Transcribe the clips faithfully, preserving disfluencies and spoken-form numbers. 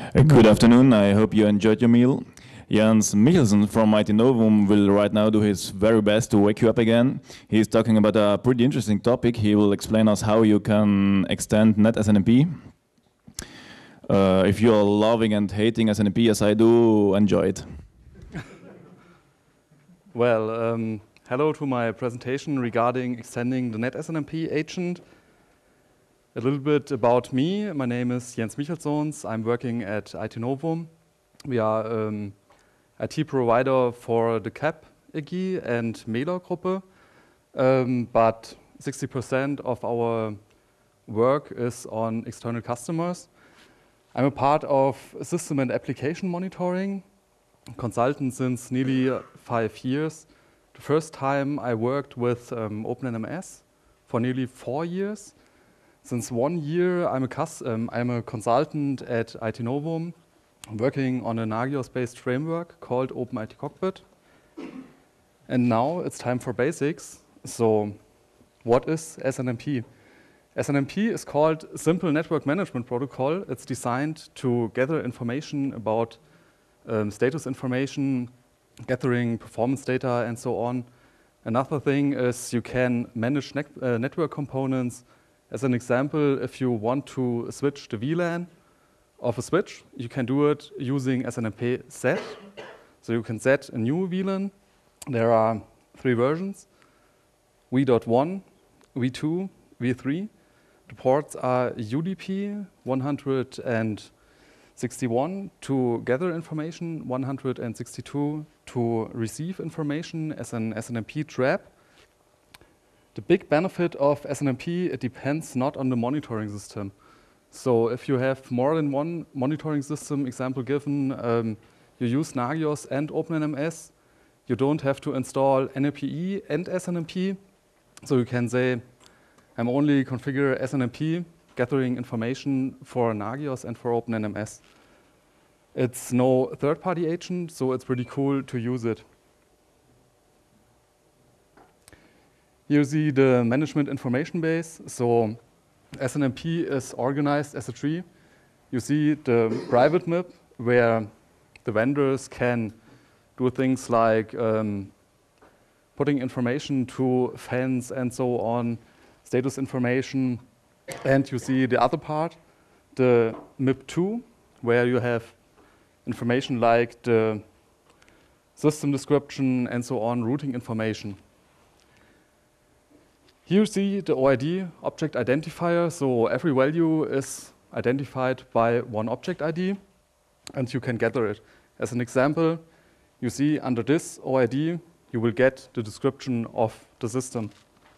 Uh, Good afternoon, I hope you enjoyed your meal. Jens Michelsen from I T Novum will right now do his very best to wake you up again. He's talking about a pretty interesting topic. He will explain us how you can extend NetSNMP. Uh, if you're loving and hating S N M P as I do, enjoy it. Well, um, hello to my presentation regarding extending the NetSNMP agent. A little bit about me. My name is Jens Michelsons. I'm working at I T Novum. We are um, I T provider for the C A P E G and Mailer Gruppe, um, but sixty percent of our work is on external customers. I'm a part of system and application monitoring, consultant since nearly five years. The first time I worked with um, OpenNMS for nearly four years. Since one year, I'm a, cus um, I'm a consultant at I T Novum, working on a Nagios-based framework called OpenIT Cockpit. And now it's time for basics. So what is S N M P? S N M P is called Simple Network Management Protocol. It's designed to gather information about um, status information, gathering performance data, and so on. Another thing is you can manage ne uh, network components. As an example, if you want to switch the V LAN of a switch, you can do it using S N M P set. So you can set a new V LAN. There are three versions, V dot one, V two, V three. The ports are U D P one hundred sixty-one to gather information, one hundred sixty-two to receive information as an S N M P trap. The big benefit of S N M P, it depends not on the monitoring system. So if you have more than one monitoring system, example given, um, you use Nagios and OpenNMS, you don't have to install N L P E and S N M P. So you can say, I'm only configure S N M P, gathering information for Nagios and for OpenNMS. It's no third-party agent, so it's pretty cool to use it. Here you see the management information base. So S N M P is organized as a tree. You see the private M I P, where the vendors can do things like um, putting information to fans and so on, status information. And you see the other part, the M I P two, where you have information like the system description and so on, routing information. Here you see the O I D, object identifier, so every value is identified by one object I D, and you can gather it. As an example, you see under this O I D, you will get the description of the system.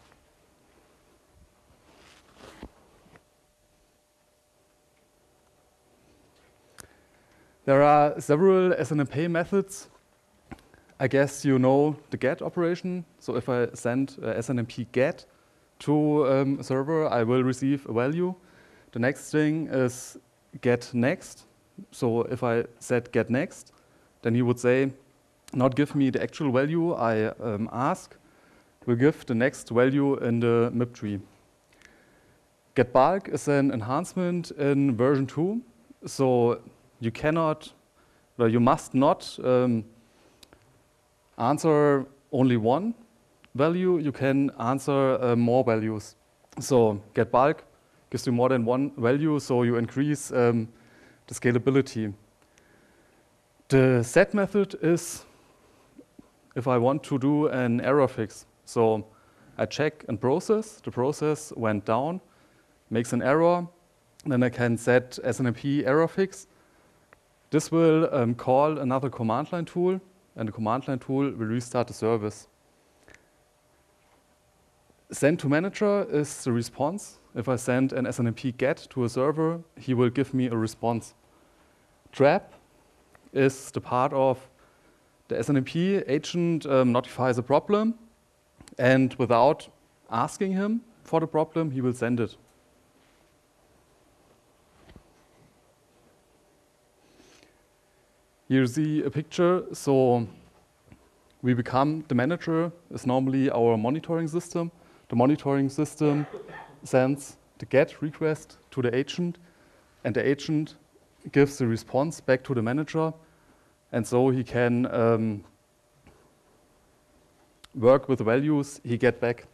There are several S N M P methods. I guess you know the get operation. So if I send uh, S N M P get to um, a server, I will receive a value. The next thing is get next. So if I said get next, then he would say, not give me the actual value I um, ask, will give the next value in the M I P tree. Get bulk is an enhancement in version two. So you cannot, or you must not um, answer only one value, you can answer uh, more values. So get bulk gives you more than one value, so you increase um, the scalability. The set method is if I want to do an error fix. So I check and process, the process went down, makes an error, then I can set S N M P error fix. This will um, call another command line tool, and the command line tool will restart the service. Send to manager is the response. If I send an S N M P get to a server, he will give me a response. Trap is the part of the S N M P agent um, notifies a problem, and without asking him for the problem, he will send it. Here you see a picture. So we become the manager is normally our monitoring system. The monitoring system sends the get request to the agent, and the agent gives the response back to the manager, and so he can um, work with the values he get back.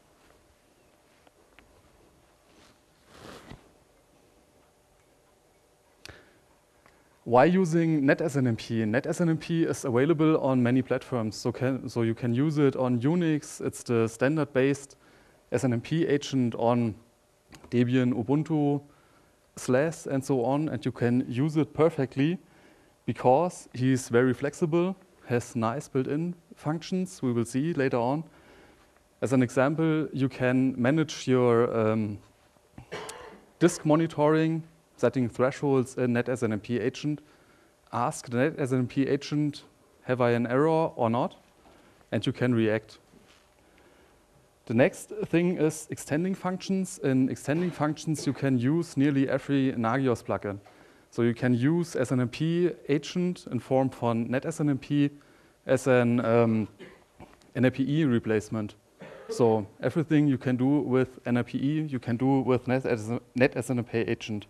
Why using NetSNMP? NetSNMP is available on many platforms, so, can, so you can use it on Unix. It's the standard-based S N M P agent on Debian, Ubuntu, Slash, and so on, and you can use it perfectly because he's very flexible, has nice built-in functions, we will see later on. As an example, you can manage your um, disk monitoring, setting thresholds in NetSNMP agent, ask the NetSNMP agent, have I an error or not? And you can react. The next thing is extending functions. In extending functions, you can use nearly every Nagios plugin. So you can use S N M P agent in form von NetSNMP as an um, N R P E replacement. So everything you can do with N R P E, you can do with NetSNMP agent.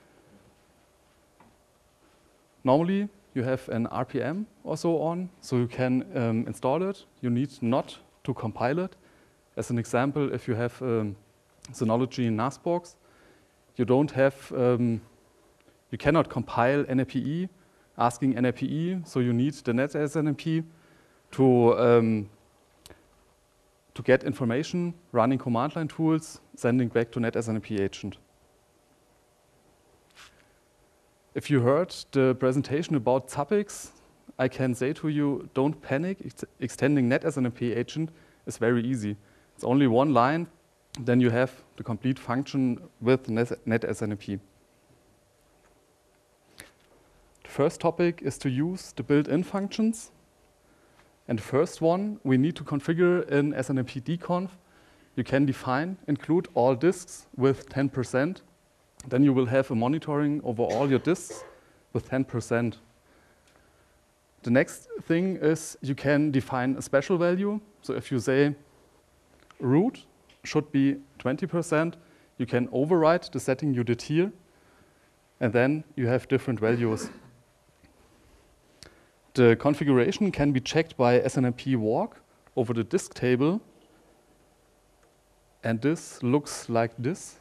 Normally, you have an R P M or so on, so you can um, install it. You need not to compile it. As an example, if you have um, Synology in NASBox, you don't have, um, you cannot compile N R P E, asking N R P E, so you need the NetSNMP to um, to get information, running command line tools, sending back to NetSNMP agent. If you heard the presentation about Zabbix, I can say to you, don't panic. Ex extending NetSNMP agent is very easy. It's only one line, then you have the complete function with NetSNMP. The first topic is to use the built-in functions. And the first one, we need to configure in snmpdconf. You can define, include all disks with ten percent. Then you will have a monitoring over all your disks with ten percent. The next thing is you can define a special value. So if you say root should be twenty percent, you can override the setting you did here, and then you have different values. The configuration can be checked by snmp walk over the disk table, and this looks like this.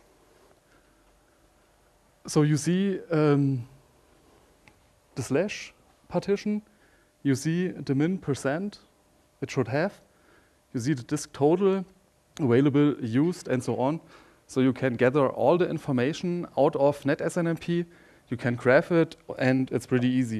So you see um, the slash partition, you see the min percent it should have, you see the disk total, available, used, and so on. So you can gather all the information out of NetSNMP, you can graph it, and it's pretty easy.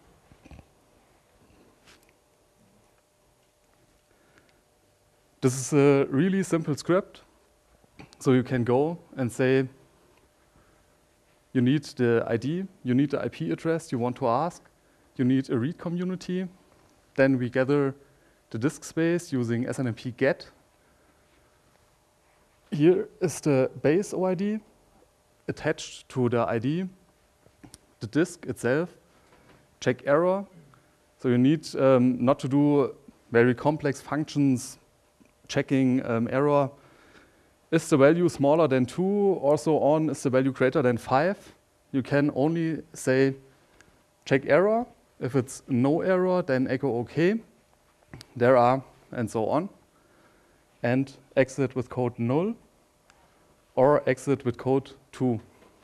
This is a really simple script. So you can go and say, you need the I D, you need the I P address you want to ask, you need a read community. Then we gather the disk space using snmp get. Here is the base O I D attached to the I D, the disk itself, check error. So you need um, not to do very complex functions, checking um, error. Is the value smaller than two or so on? Is the value greater than five? You can only say check error. If it's no error, then echo OK. There are, and so on. And exit with code null or exit with code two.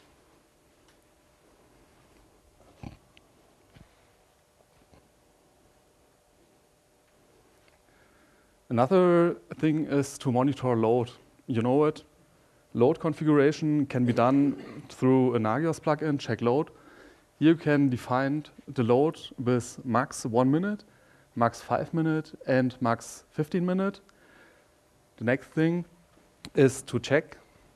Another thing is to monitor load. You know it. Load configuration can be done through a Nagios plugin, check load. Here you can define the load with max one minute, max five minute, and max fifteen minute. The next thing is to check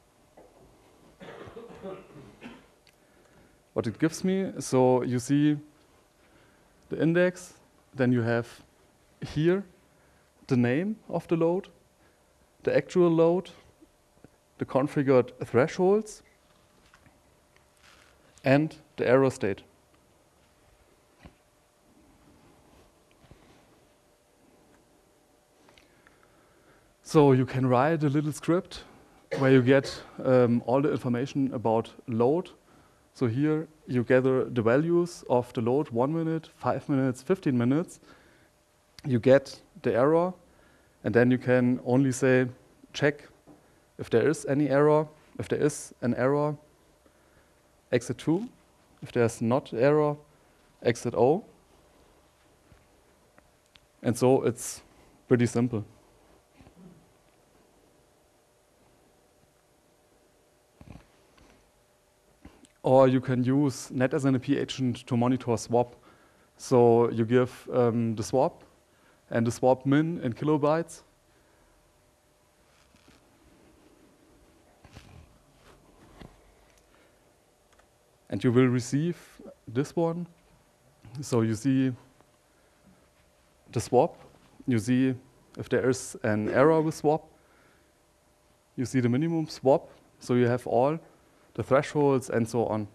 what it gives me. So you see the index, then you have here the name of the load, the actual load, the configured thresholds, and the error state. So you can write a little script where you get um, all the information about load. So here you gather the values of the load, one minute, five minutes, fifteen minutes. You get the error, and then you can only say, check if there is any error. If there is an error, exit two. If there's not error, exit O. And so it's pretty simple. Or you can use NetSNMP agent to monitor swap. So you give um, the swap and the swap min in kilobytes. And you will receive this one. So you see the swap. You see if there is an error with swap. You see the minimum swap. So you have all the thresholds and so on.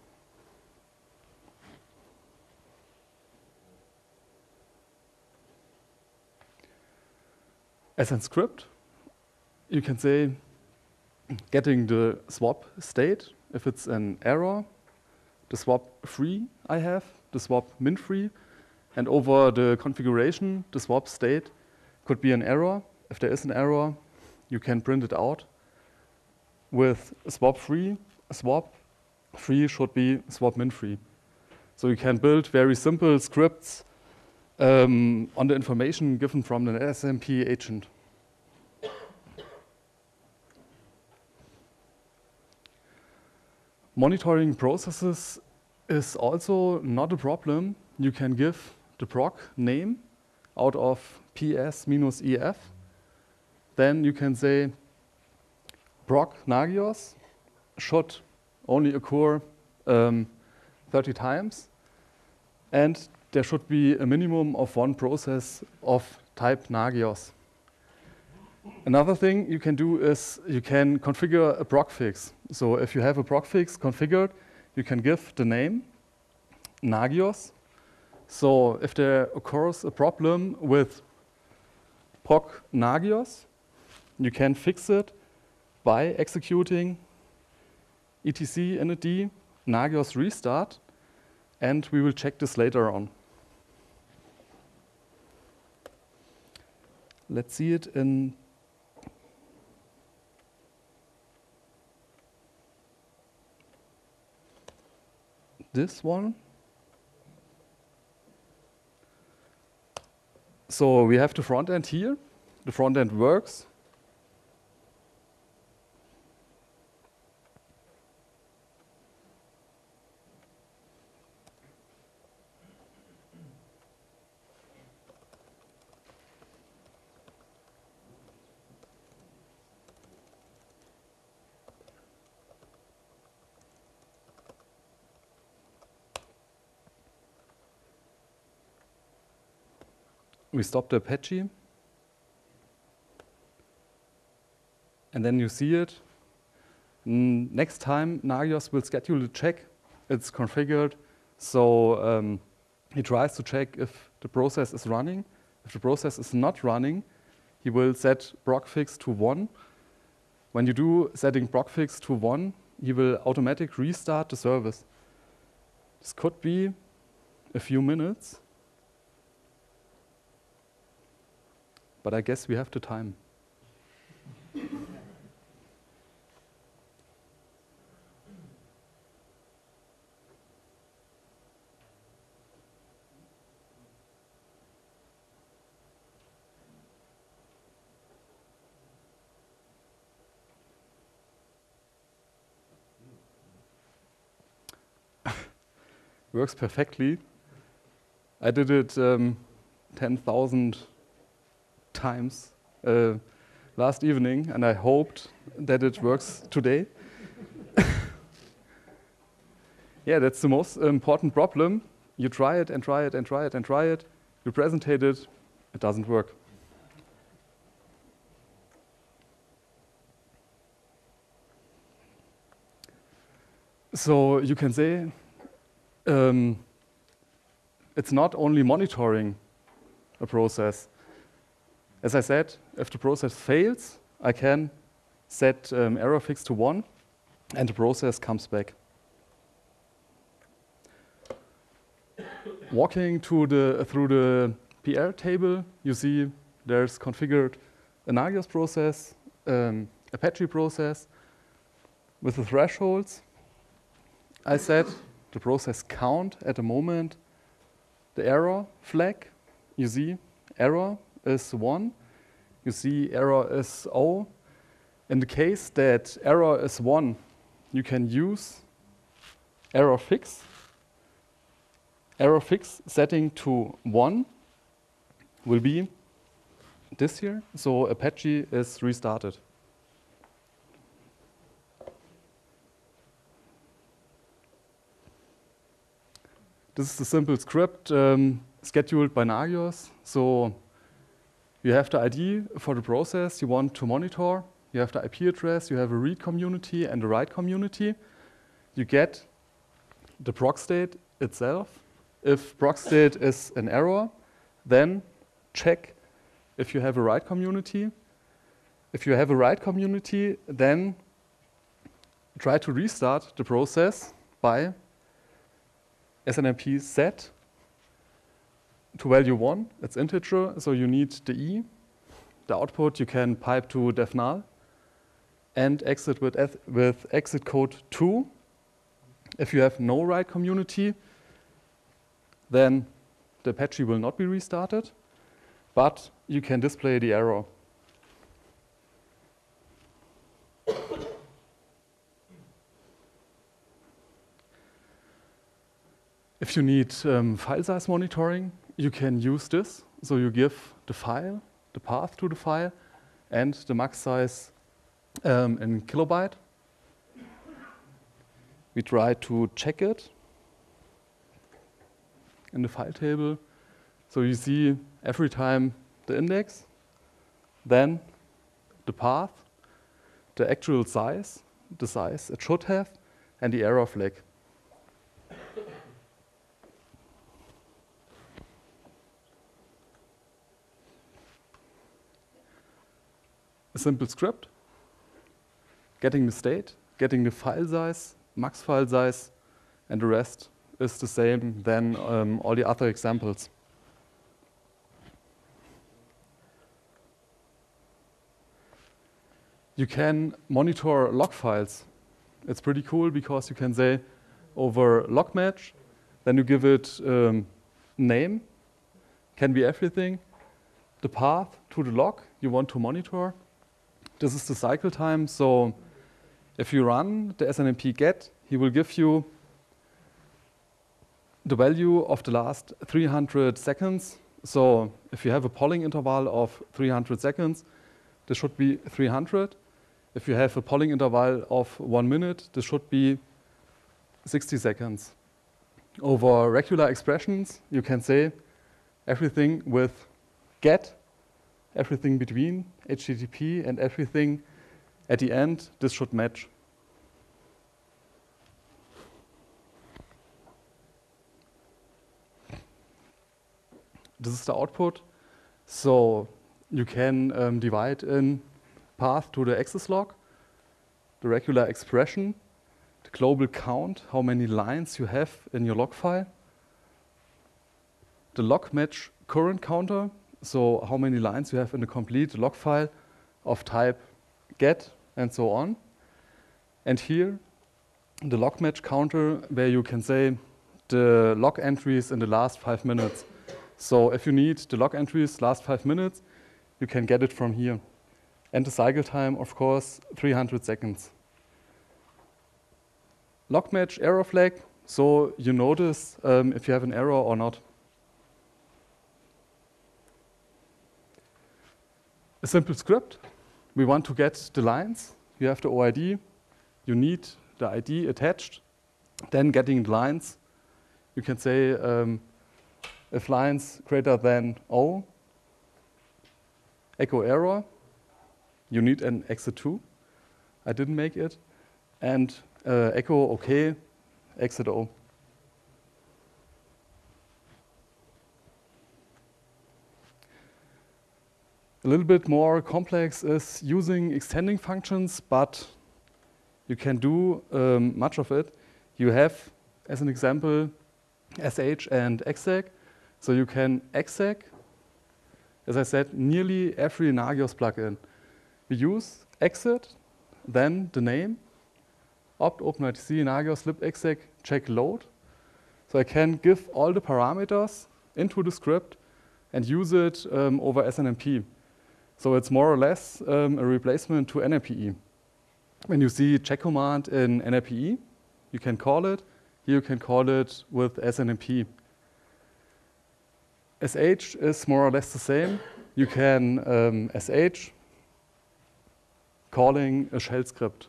As in script, you can say getting the swap state, if it's an error, the swap free I have, the swap min free, and over the configuration, the swap state could be an error. If there is an error, you can print it out with swap free. Swap free should be swap min free. So you can build very simple scripts um, on the information given from the NetSNMP agent. Monitoring processes is also not a problem. You can give the proc name out of P S minus E F. Then you can say proc Nagios should only occur um, thirty times. And there should be a minimum of one process of type Nagios. Another thing you can do is you can configure a proc fix. So if you have a proc fix configured, you can give the name Nagios. So if there occurs a problem with proc Nagios, you can fix it by executing etc initd Nagios restart, and we will check this later on. Let's see it in this one. So we have the front end here. The front end works. We stop the Apache, and then you see it. Mm, next time, Nagios will schedule a check. It's configured, so um, he tries to check if the process is running. If the process is not running, he will set procfix to one. When you do setting procfix to one, he will automatically restart the service. This could be a few minutes. But I guess we have the time. Works perfectly. I did it um, ten thousand times uh, last evening, and I hoped that it works today. Yeah, that's the most important problem. You try it and try it and try it and try it. You presentate it, it doesn't work. So you can say um, it's not only monitoring a process. As I said, if the process fails, I can set um, error fix to one, and the process comes back. walking to the, through the P R table, you see there's configured a Nagios process, um, Apache process with the thresholds. I set the process count at the moment, the error flag, you see error is one, you see error is zero. In the case that error is one, you can use error fix. Error fix setting to one will be this here, so Apache is restarted. This is a simple script um, scheduled by Nagios. So you have the I D for the process you want to monitor, you have the I P address, you have a read community and a write community. You get the proc state itself. If proc state is an error, then check if you have a write community. If you have a write community, then try to restart the process by S N M P set to value one, it's integer, so you need the E. The output you can pipe to dev null and exit with, with exit code two. If you have no write community, then the Apache will not be restarted, but you can display the error. If you need um, file size monitoring, you can use this. So you give the file, the path to the file, and the max size um, in kilobyte. We try to check it in the file table. So you see every time the index, then the path, the actual size, the size it should have, and the error flag. A simple script, getting the state, getting the file size, max file size, and the rest is the same than um, all the other examples. You can monitor log files. It's pretty cool because you can say over log match, then you give it um, name, can be everything, the path to the log you want to monitor. This is the cycle time, so if you run the S N M P get, he will give you the value of the last three hundred seconds. So if you have a polling interval of three hundred seconds, this should be three hundred. If you have a polling interval of one minute, this should be sixty seconds. Over regular expressions, you can say everything with get, everything between H T T P, and everything at the end, this should match. This is the output. So you can um, divide in path to the access log, the regular expression, the global count, how many lines you have in your log file, the log match current counter, so how many lines you have in a complete log file of type get and so on. And here, the log match counter where you can say the log entries in the last five minutes. So if you need the log entries last five minutes, you can get it from here. And the cycle time, of course, three hundred seconds. Log match error flag, so you notice um, if you have an error or not. A simple script. We want to get the lines. You have the O I D. You need the I D attached. Then getting the lines. You can say um, if lines greater than O, echo error. You need an exit two. I didn't make it. And uh, echo OK, exit O. A little bit more complex is using extending functions, but you can do um, much of it. You have, as an example, sh and exec. So you can exec, as I said, nearly every Nagios plugin. We use exit, then the name, opt OpenRTC Nagios libexec check load. So I can give all the parameters into the script and use it um, over S N M P. So it's more or less um, a replacement to N R P E. When you see check command in N R P E, you can call it. Here you can call it with S N M P. sh is more or less the same. You can um, sh calling a shell script.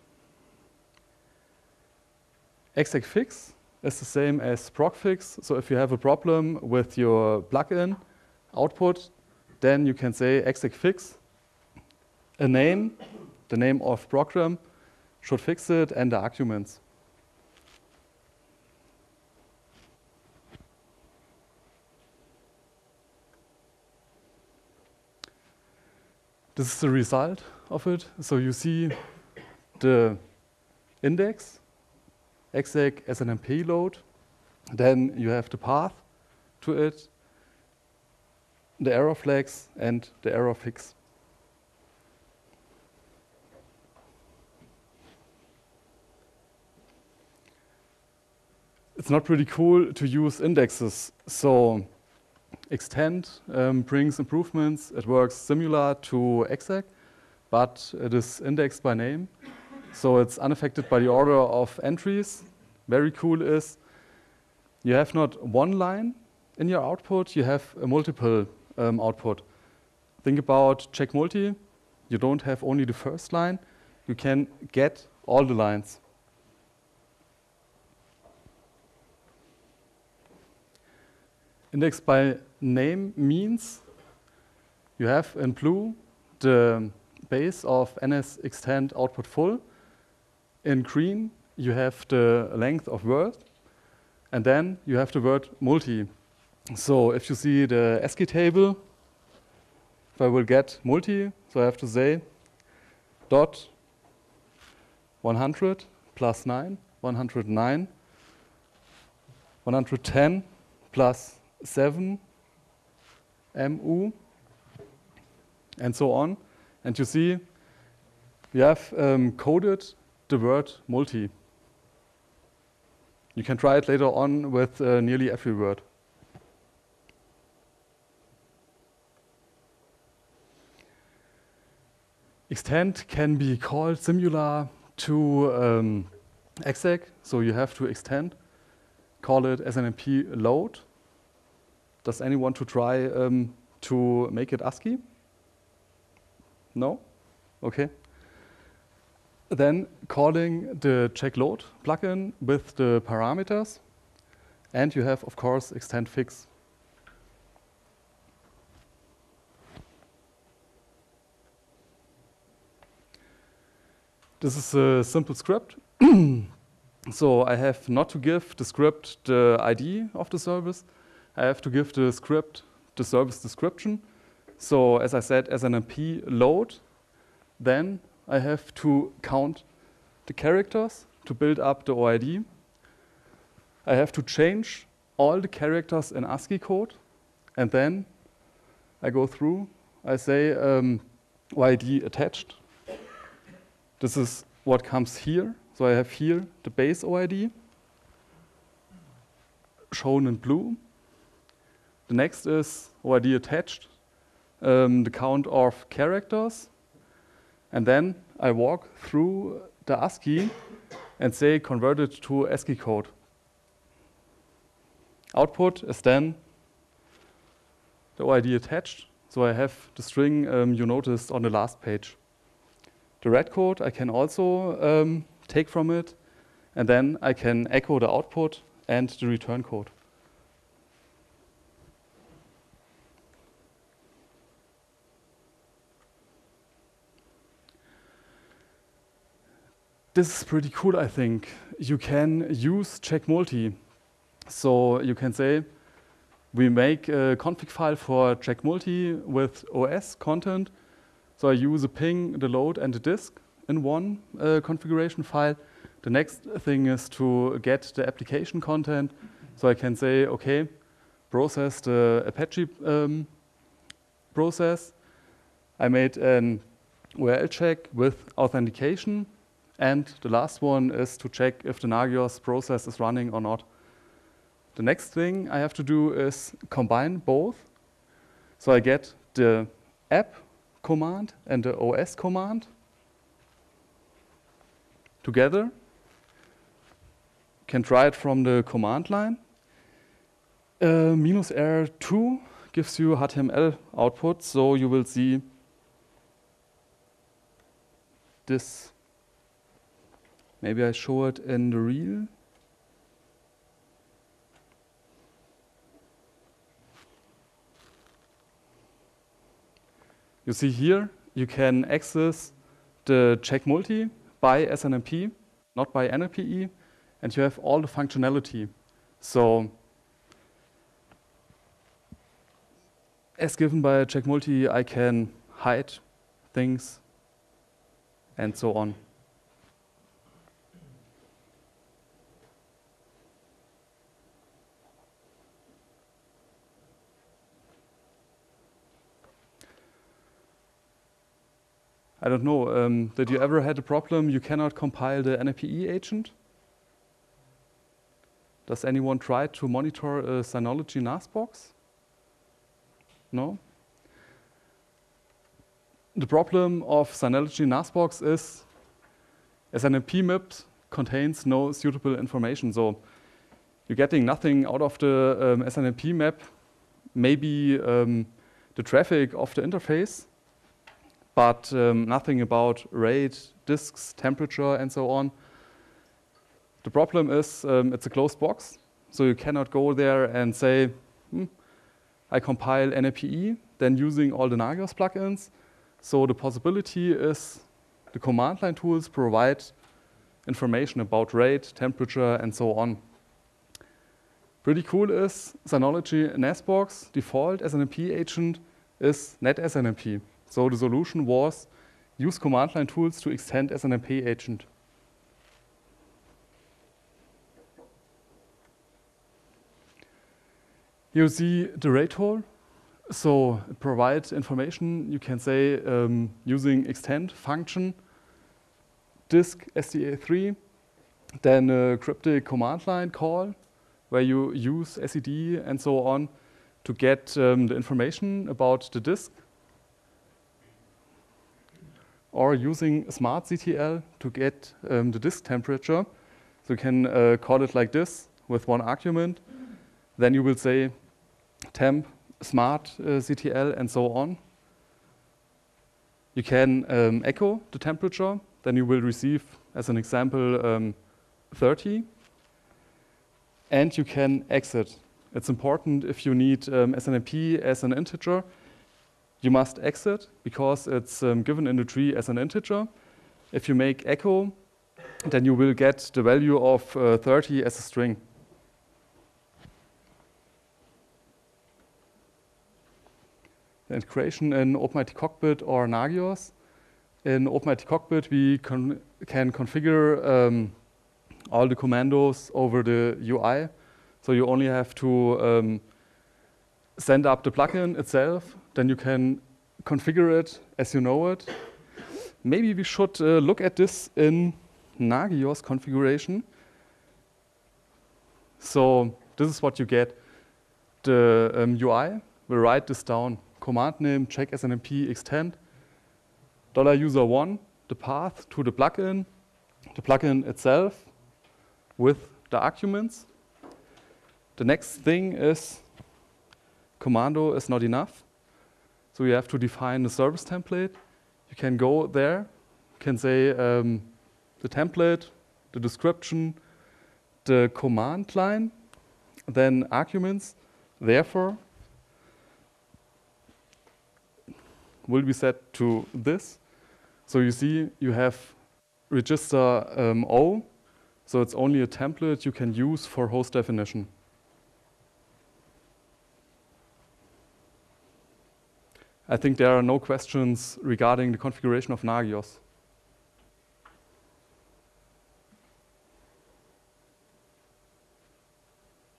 Execfix is the same as procfix. So if you have a problem with your plugin output, then you can say execfix, a name, the name of program should fix it, and the arguments. This is the result of it. So you see the index, exec S N M P load, then you have the path to it, the error flags, and the error fix. It's not pretty cool to use indexes. So extend um, brings improvements. It works similar to exec, but it is indexed by name. So it's unaffected by the order of entries. Very cool is you have not one line in your output, you have a multiple um, output. Think about check multi. You don't have only the first line. You can get all the lines. Index by name means you have in blue the base of nsextend output full. In green, you have the length of word. And then you have the word multi. So if you see the ASCII table, if I will get multi, so I have to say dot one hundred plus nine, one hundred nine, one hundred ten plus seven, mu, and so on. And you see we have um, coded the word multi. You can try it later on with uh, nearly every word. Extend can be called similar to um, exec, so you have to extend, call it S N M P load. Does anyone want to try um, to make it ASCII? No? Okay. Then calling the check load plugin with the parameters, and you have, of course, extend fix. This is a simple script. So I have not to give the script the I D of the service. I have to give the script the service description. So as I said, S N M P load, then I have to count the characters to build up the O I D. I have to change all the characters in ASCII code, and then I go through. I say um, O I D attached. This is what comes here. So I have here the base O I D shown in blue. The next is O I D attached, um, the count of characters. And then I walk through the ASCII and say convert it to ASCII code. Output is then the O I D attached. So I have the string um, you noticed on the last page. The red code I can also um, take from it, and then I can echo the output and the return code. This is pretty cool, I think. You can use check multi. So you can say, we make a config file for check multi with O S content. So I use a ping, the load, and the disk in one uh, configuration file. The next thing is to get the application content So I can say, okay, process the Apache um, process. I made an U R L check with authentication. And the last one is to check if the Nagios process is running or not. The next thing I have to do is combine both. So I get the app command and the O S command together. Can try it from the command line. Uh, minus R two gives you H T M L output, so you will see this. Maybe I show it in the reel. You see here, you can access the check multi by S N M P, not by N L P E, and you have all the functionality. So, as given by check multi, I can hide things and so on. I don't know, um, did you ever had a problem you cannot compile the N L P E agent? Does anyone try to monitor a Synology N A S box? No? The problem of Synology N A S box is S N M P mapped contains no suitable information. So you're getting nothing out of the um, S N M P map, maybe um, the traffic of the interface, but um, nothing about rate, disks, temperature, and so on. The problem is um, it's a closed box, so you cannot go there and say, hmm, I compile N L P E, then using all the Nagios plugins. So the possibility is the command line tools provide information about rate, temperature, and so on. Pretty cool is Synology N A S box default S N M P agent is NetSNMP. So the solution was use command line tools to extend S N M P agent. Here you see the rate hole. So it provides information, you can say, um, using extend function, disk S D A three, then a cryptic command line call, where you use S E D and so on to get um, the information about the disk, or using smartctl to get um, the disk temperature. So you can uh, call it like this with one argument. Then you will say temp smart uh, C T L and so on. You can um, echo the temperature. Then you will receive, as an example, um, thirty. And you can exit. It's important if you need um, S N M P as an integer, you must exit because it's um, given in the tree as an integer. If you make echo, then you will get the value of uh, thirty as a string. The integration in OpenIT Cockpit or Nagios. In OpenIT Cockpit, we con can configure um, all the commandos over the U I. So you only have to um, send up the plugin itself, then you can configure it as you know it. Maybe we should uh, look at this in Nagios configuration. So this is what you get. The um, U I will write this down. Command name, check S N M P extend, dollar user one, the path to the plugin, the plugin itself with the arguments. The next thing is commando is not enough. So you have to define the service template. You can go there, you can say um, the template, the description, the command line, then arguments, therefore, will be set to this. So you see you have register um, O, so it's only a template you can use for host definition. I think there are no questions regarding the configuration of Nagios.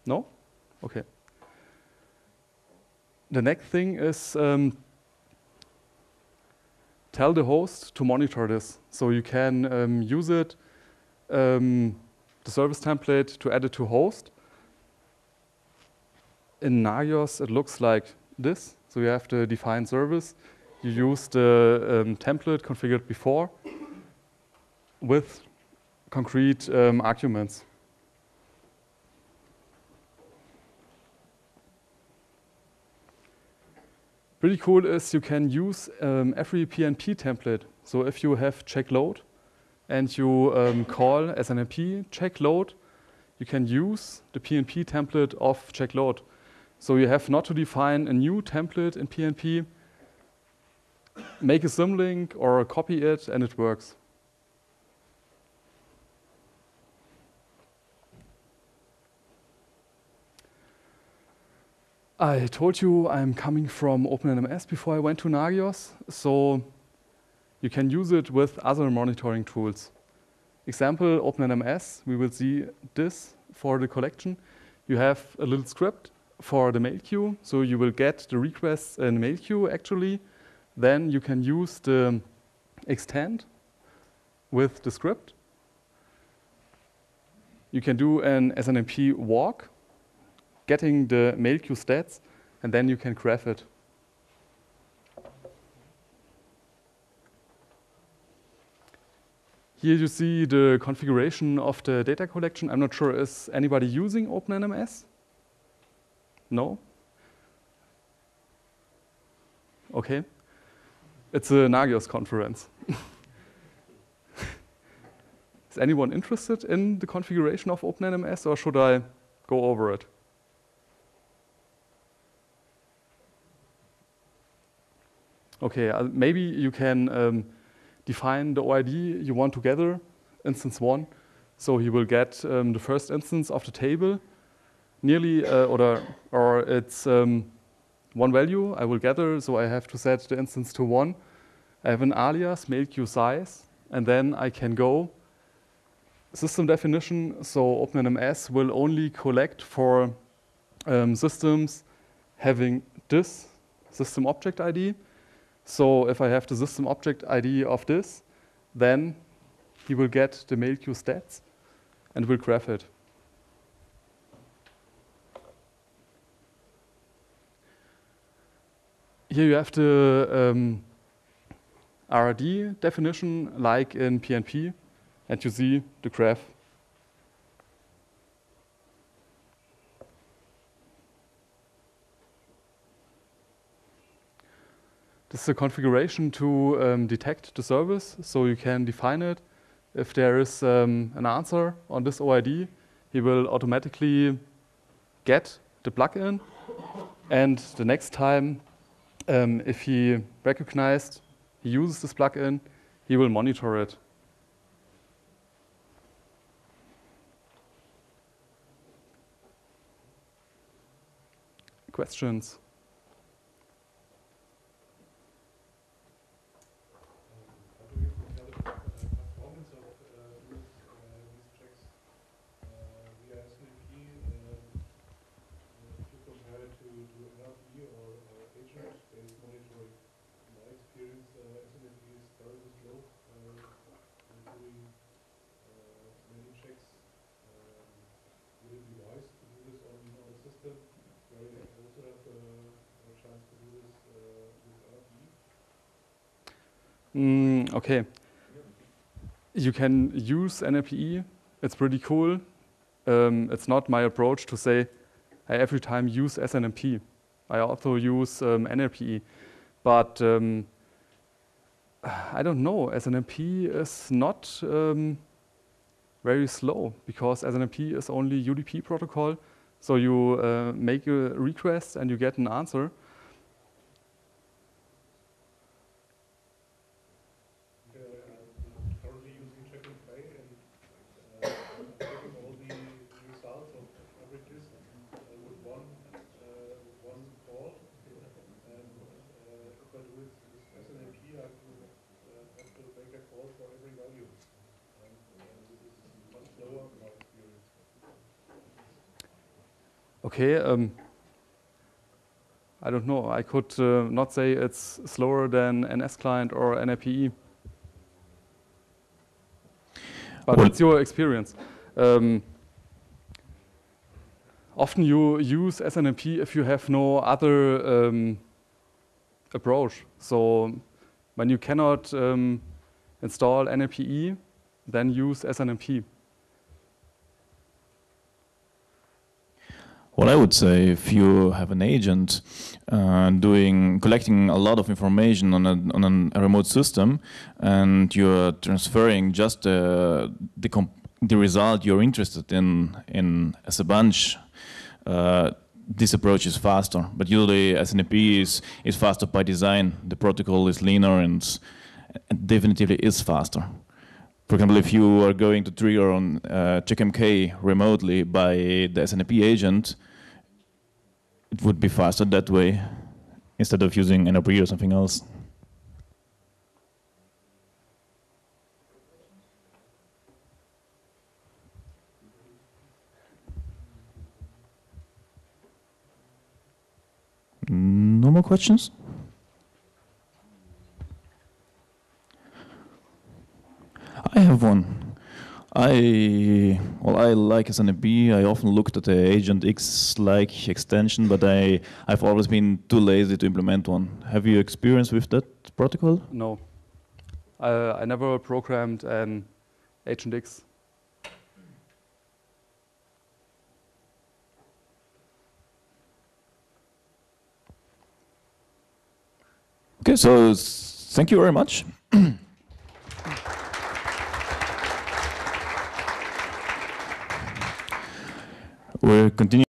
No? Okay. The next thing is um, tell the host to monitor this. So you can um, use it, um, the service template, to add it to host. In Nagios, it looks like this. So you have the defined service. You use the um, template configured before with concrete um, arguments. Pretty cool is you can use um, every P N P template. So if you have check load and you um, call S N M P check load, you can use the P N P template of check load. So you have not to define a new template in P N P, make a symlink or copy it, and it works. I told you I'm coming from OpenNMS before I went to Nagios, so you can use it with other monitoring tools. Example, OpenNMS, we will see this for the collection. You have a little script for the mail queue, so you will get the requests in the mail queue actually. Then you can use the extend with the script. You can do an S N M P walk, getting the mail queue stats, and then you can graph it. Here you see the configuration of the data collection. I'm not sure, is anybody using OpenNMS? No? Okay. It's a Nagios conference. Is anyone interested in the configuration of OpenNMS, or should I go over it? Okay, uh, maybe you can um, define the O I D you want to gather, instance one. So he will get um, the first instance of the table, nearly, uh, or, or it's um, one value I will gather, so I have to set the instance to one. I have an alias, mail queue size, and then I can go system definition. So OpenNMS will only collect for um, systems having this system object I D. So if I have the system object I D of this, then he will get the mail queue stats and will graph it. Here you have the um, R R D definition like in P N P, and you see the graph. This is a configuration to um, detect the service, so you can define it. If there is um, an answer on this O I D, he will automatically get the plugin, and the next time, um, if he recognized he uses this plugin, he will monitor it. Questions? Mm, okay. You can use N L P E. It's pretty cool. Um, it's not my approach to say I every time use S N M P. I also use um, N L P E. But um, I don't know. S N M P is not um, very slow because S N M P is only U D P protocol. So you uh, make a request and you get an answer. Okay, um, I don't know. I could uh, not say it's slower than an S client or an N P E. But well, what's your experience? Um, often you use S N M P if you have no other um, approach. So when you cannot um, install N P E, then use S N M P. Well, I would say if you have an agent uh, doing collecting a lot of information on a on a remote system, and you're transferring just uh, the comp the result you're interested in in as a bunch, uh, this approach is faster. But usually S N M P is is faster by design. The protocol is leaner and, and definitively is faster. For example, if you are going to trigger on uh, CheckMK remotely by the S N M P agent, it would be faster that way instead of using N R P or something else. No more questions? I have one. I well, I like S N M P. I often looked at the Agent X-like extension, but I I've always been too lazy to implement one. Have you experience with that protocol? No, uh, I never programmed an Agent X. Okay, so thank you very much. We're continuing.